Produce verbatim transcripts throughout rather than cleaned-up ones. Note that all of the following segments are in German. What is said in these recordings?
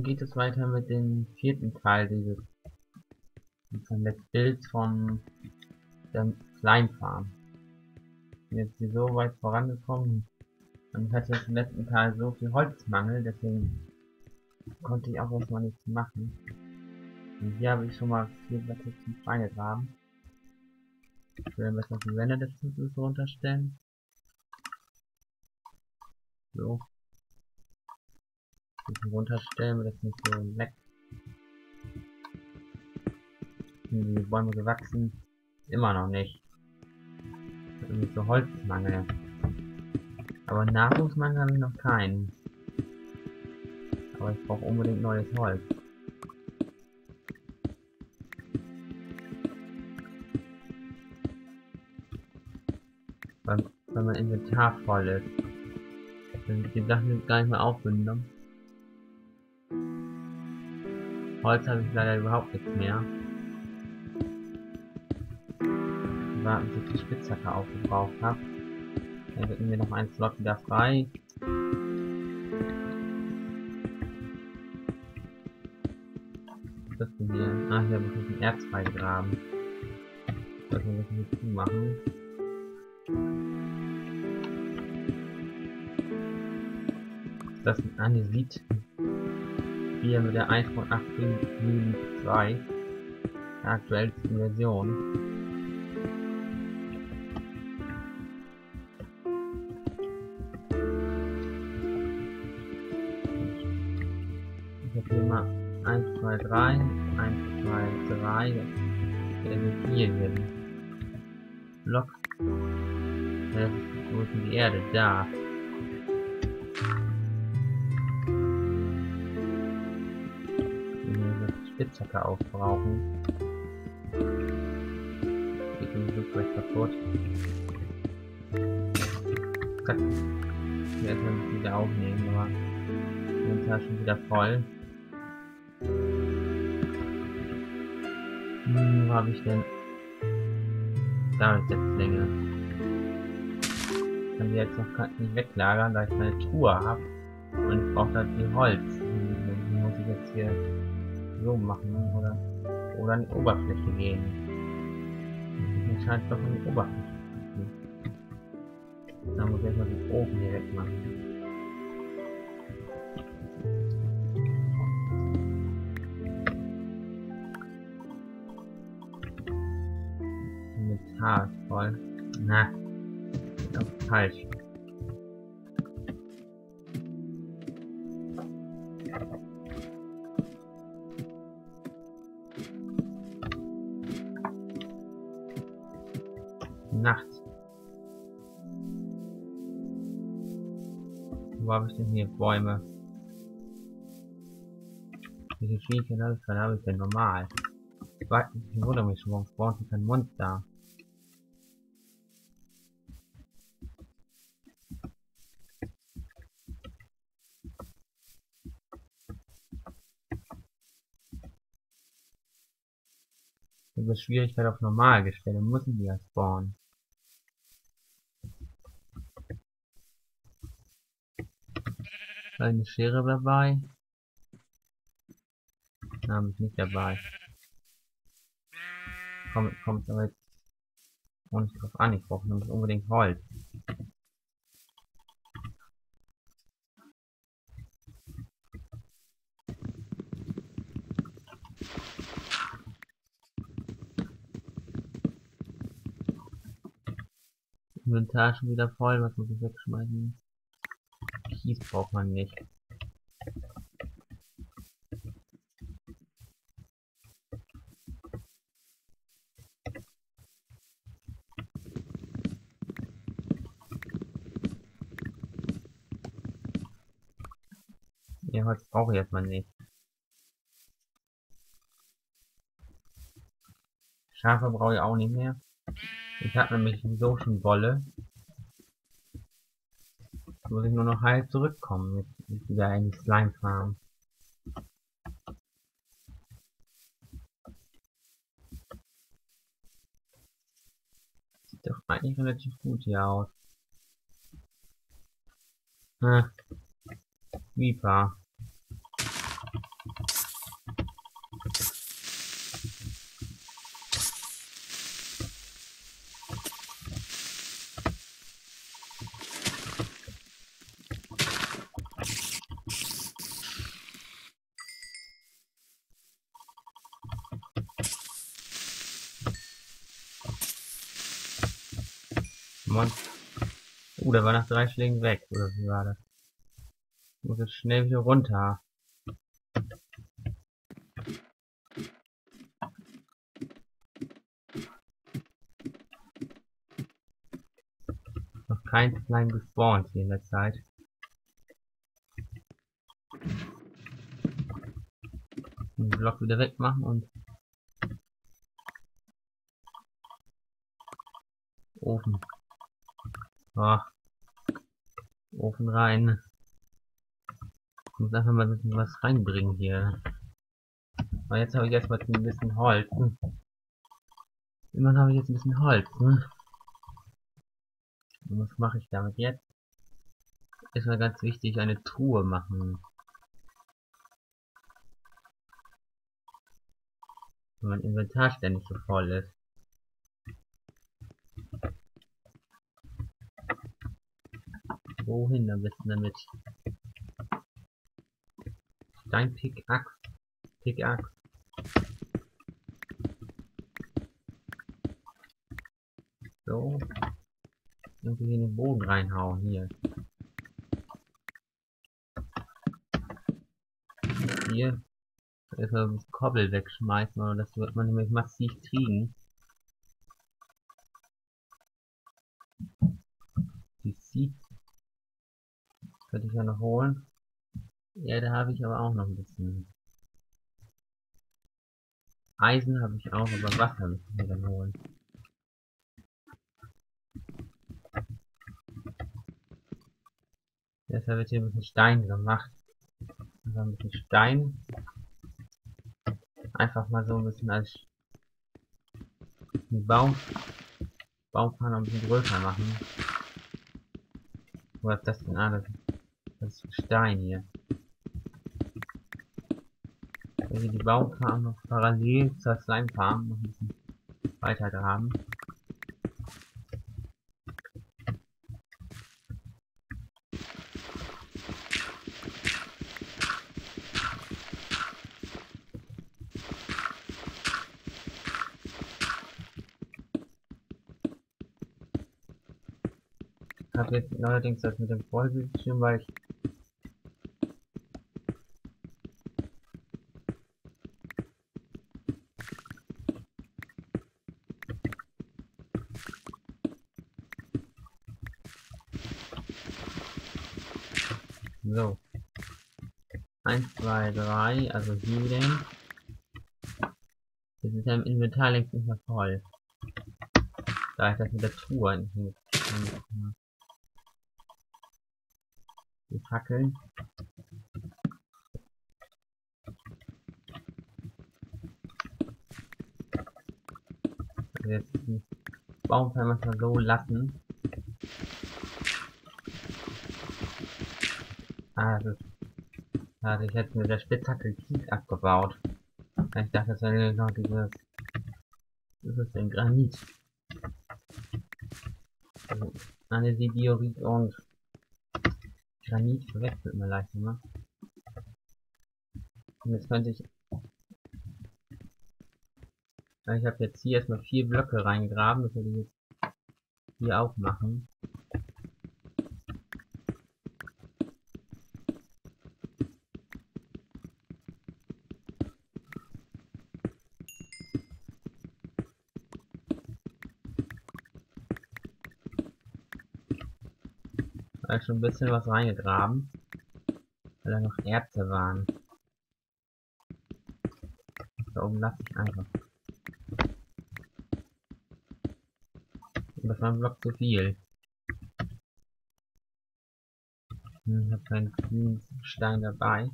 geht es weiter mit dem vierten Teil dieses Let's Builds von der Slime Farm. Ich bin jetzt hier so weit vorangekommen und ich hatte jetzt im letzten Teil so viel Holzmangel, deswegen konnte ich auch erstmal nichts machen. Und hier habe ich schon mal vier Blöcke zum Freigegraben. Ich will besser die Wände des Schlüssels runterstellen. So. Ein bisschen runterstellen, damit das nicht so leckt. Sind die Bäume gewachsen? Immer noch nicht. Irgendwie so Holzmangel. Aber Nahrungsmangel habe ich noch keinen. Aber ich brauche unbedingt neues Holz. Weil, weil mein Inventar voll ist. Dann sind die Sachen gar nicht mehr aufgenommen. Holz habe ich leider überhaupt nichts mehr. Warten, bis ich die Spitzhacke aufgebraucht habe. Dann wird mir noch ein Slot wieder frei. Was ist denn hier? Ah, hier habe ich ein Erz freigegraben. Sollten wir das nicht zumachen. Das ist ein Andesit. Hier mit der eins Punkt acht fünf zwei. Der aktuellsten Version. Ich habe hier mal eins, zwei, drei, eins, zwei, drei, der vier hier. Block. Ja, wo ist denn die Erde? Da. Spitzhacke aufbrauchen. Geht im Flugzeug kaputt. Zack. Hier erstmal ein bisschen wieder aufnehmen, aber die Tasche schon wieder voll. Hm, wo habe ich denn? Da ist jetzt Länge. Ich kann die jetzt noch nicht weglagern, da ich keine Truhe habe. Und ich brauche halt viel Holz. Dann muss ich jetzt hier so machen oder oder an die Oberfläche gehen. Mir scheint doch an die Oberfläche zu gehen. Dann muss ich erstmal den Ofen hier wegmachen. Inventar ist voll. Na, ist auch falsch. Nacht. Wo habe ich denn hier Bäume? Wie viel Schwierigkeiten habe ich denn normal? Ich wundere mich schon, warum spawnt hier kein Monster? Ich habe Schwierigkeit auf normal gestellt, dann müssen die ja spawnen. Eine Schere dabei? Na, habe ich nicht dabei. Kommt, kommt aber jetzt auch nicht drauf an, ich brauche nämlich unbedingt Holz. Inventar schon wieder voll, was muss ich wegschmeißen? Kies braucht man nicht. Ja, Holz brauche ich erstmal nicht. Schafe brauche ich auch nicht mehr. Ich habe nämlich so schon Wolle. Jetzt muss ich nur noch heil zurückkommen. Jetzt wieder in die Slime Farm. Sieht doch eigentlich relativ gut hier aus. Ah, Viper. Monster. Uh, der war nach drei Schlägen weg. Oder wie war das? Ich muss jetzt schnell wieder runter. Noch kein Slime gespawnt hier in der Zeit. Den Block wieder wegmachen und Ofen. Oh. Ofen rein. Ich muss einfach mal ein bisschen was reinbringen hier. Aber jetzt habe ich erstmal ein bisschen Holz. Immerhin habe ich jetzt ein bisschen Holz. Ne? Und was mache ich damit jetzt? Ist mal ganz wichtig, eine Truhe machen. Wenn mein Inventar ständig so voll ist. Wohin am besten damit? Stein, Pickaxe. Pickaxe. So. Irgendwie in den Boden reinhauen hier. Hier. Erstmal das Kobbel wegschmeißen, oder das wird man nämlich massiv kriegen. Die Seeds könnte ich ja noch holen. Ja, da habe ich aber auch noch ein bisschen. Eisen habe ich auch, aber Wasser müssen wir dann holen. Deshalb wird hier ein bisschen Stein gemacht. Also ein bisschen Stein. Einfach mal so ein bisschen als Baum, Baumpfanne ein bisschen größer machen. Wo ist das denn alles? Das ist Stein hier. Wenn wir die Baumfarm noch parallel zur Slime Farm noch ein bisschen weiter graben. Ich habe jetzt neuerdings das mit dem Vollbildschirm, weil ich so. eins, zwei, drei, also hier denn. Jetzt ist ja im Inventar längst nicht mehr voll. Da ich das mit der Truhe nicht mit. Die Fackeln. Also jetzt die Baumfall manchmal so lassen. Ah, das ist. Also ich hätte mit der Spitzhacke Kies abgebaut. Ich dachte, das wäre noch dieses. Was ist denn Granit? Also Andesitdiorit und Granit verwechselt man leicht immer. Und jetzt könnte ich. Ich habe jetzt hier erstmal vier Blöcke reingegraben, das werde ich jetzt hier auch machen. Da habe ich schon ein bisschen was reingegraben, weil da noch Erze waren. Da oben lasse ich einfach. Und das war ein Block zu viel. Hm, ich habe keinen grünen Stein dabei.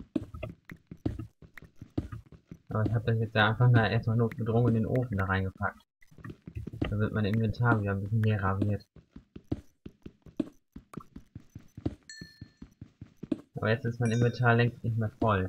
Aber ich habe das jetzt ja einfach mal erstmal notgedrungen in den Ofen da reingepackt. Da wird mein Inventar wieder ein bisschen leerer wird. Aber jetzt ist mein Inventar längst nicht mehr voll.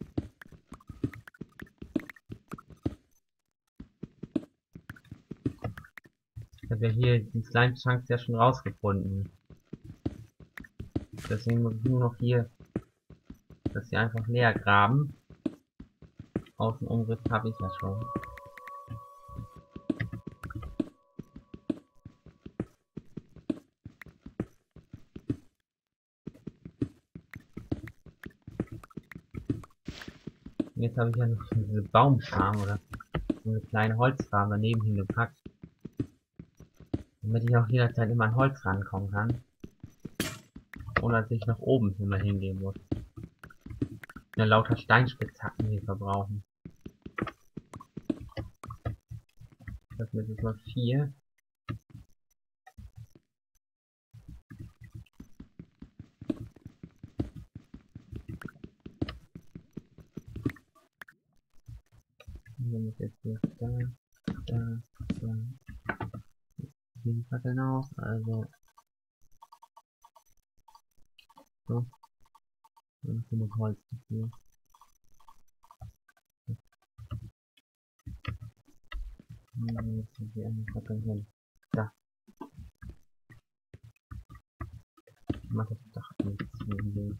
Ich habe ja hier die Slime Chunks ja schon rausgefunden. Deswegen muss ich nur noch hier das hier einfach leer graben. Außenumriss habe ich ja schon. Jetzt habe ich ja noch diese Baumfarm oder so eine kleine Holzfarm daneben hingepackt, damit ich auch jederzeit immer an Holz rankommen kann, ohne dass ich nach oben immer hingehen muss. Ja, lauter Steinspitzhacken hier verbrauchen. Das wird jetzt mal vier. Und dann ist jetzt hier da, da, da. Die Fackeln aus, also so. Und genug Holz dafür. Und jetzt sind die anderen Fackeln hin. Da. Ich mache das Dach nichts neben dem.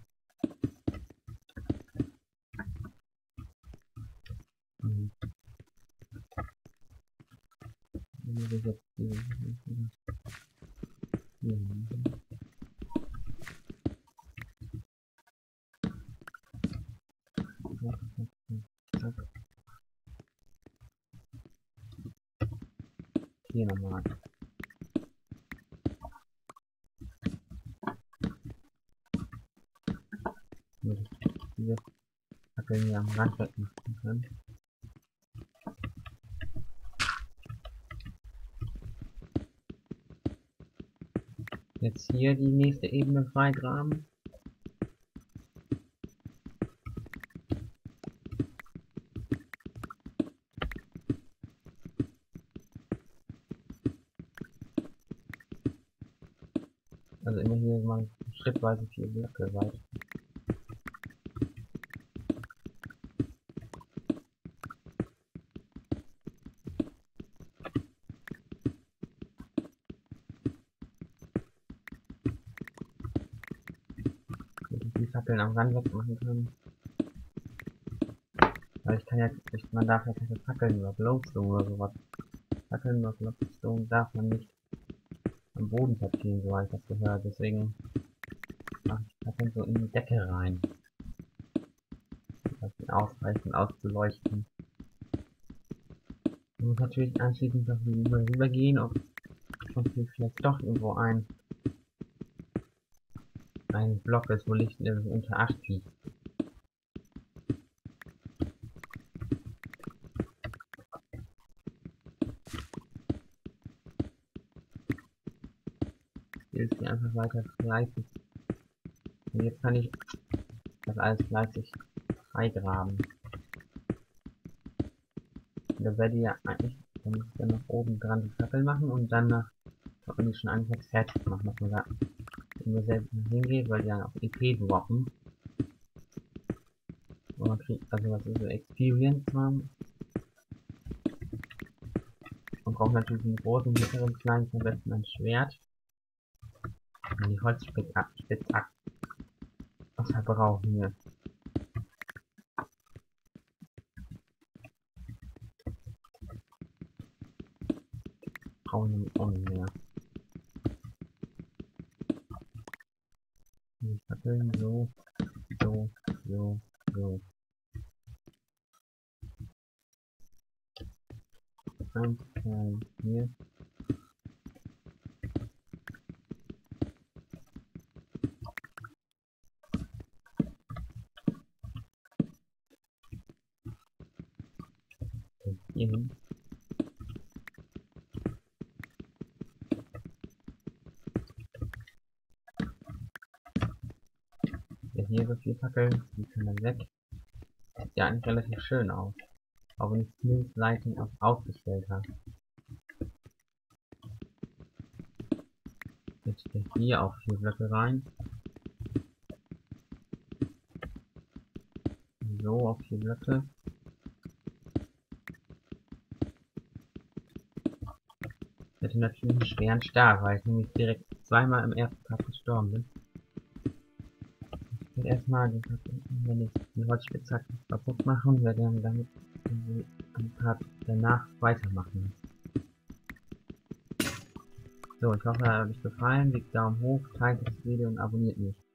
Mhm. Dann muss ich jetzt hier, hier machen. Zack. Hier nochmal. Damit ich diese Fackeln hier am Rand wegmachen kann. Jetzt hier die nächste Ebene freigraben. Also immer hier mal schrittweise vier Blöcke weit. Damit ich die Fackeln am Rand wegmachen kann. Weil ich kann jetzt, ich, man darf ja keine Fackeln über Glowstone oder sowas. Fackeln über Glowstone darf man nicht am Boden platzieren, so habe ich das gehört. Deswegen mache ich Fackeln so in die Decke rein. Um das ausreichend auszuleuchten. Man muss natürlich anschließend noch rüber, rüber gehen, ob ob hier vielleicht doch irgendwo ein ein Block ist, wo Licht unter acht liegt. Hier ist hier einfach weiter fleißig. Und jetzt kann ich das alles fleißig freigraben. Und da werde ich ja eigentlich, dann muss ich dann noch oben dran die Fackel machen und dann nach, kann ich schon einfach fertig machen, dass man da immer selbst hingeht, weil die dann auch E P droppen. Und man kriegt, also was ist so Experience haben. Man braucht natürlich einen großen, mittleren, kleinen, am besten ein Schwert. Und die Holzspitzachsen. Was verbrauchen wir? Brauchen wir auch nicht mehr. Die Fackeln so, so, so, so. Eins, zwei, vier. Und hier hin. Ja, hier so vier Fackeln, die können dann weg. Sieht ja eigentlich relativ schön aus. Auch wenn ich Smooth Lighting auf ausgestellt habe. Jetzt steht hier auch vier Blöcke rein. So, auf vier Blöcke. Ich hätte natürlich einen schweren Start, weil ich nämlich direkt zweimal im ersten Part gestorben bin. Ich werde erstmal, wenn ich die Holzspitzhacke kaputt mache und werde dann damit einen Part danach weitermachen. So, ich hoffe, es hat euch gefallen. Gebt Daumen hoch, teilt das Video und abonniert mich.